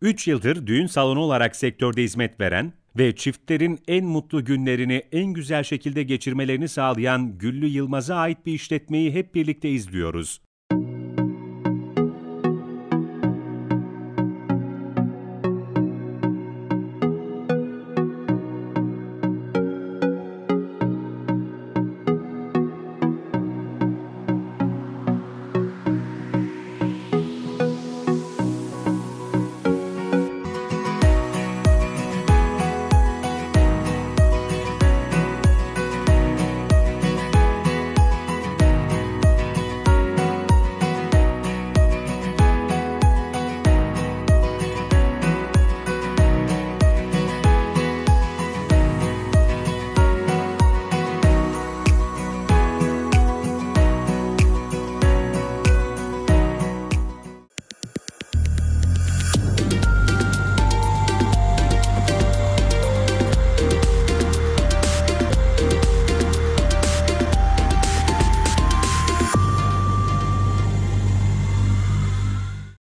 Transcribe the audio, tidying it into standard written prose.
3 yıldır düğün salonu olarak sektörde hizmet veren ve çiftlerin en mutlu günlerini en güzel şekilde geçirmelerini sağlayan Güllü Yılmaz'a ait bir işletmeyi hep birlikte izliyoruz.